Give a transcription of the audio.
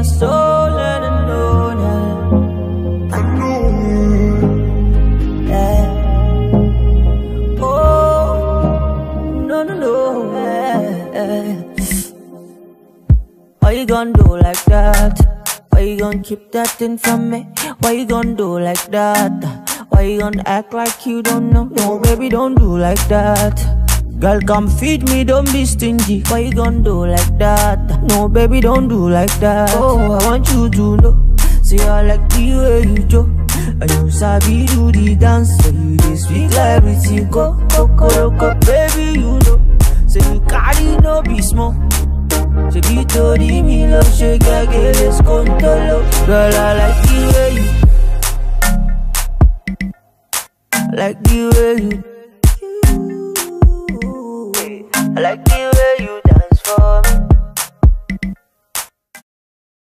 my soul and I know that. Yeah. Oh, no, no, no. Yeah. Why you gon' do like that? Why you gon' keep that thing from me? Why you gon' do like that? Why you gon' act like you don't know? No, baby, don't do like that. Girl, come feed me, don't be stingy. Why you gon' do like that? No, baby, don't do like that. Oh, I want you to know. See, I like the way you do. And you sabi do the dance. So you just speak like everything. Go, baby, you know. Say you carry no be small. Say be to the me love, shake again, let's control. Girl, I like the way you. I like the way you. I like the way you dance for me.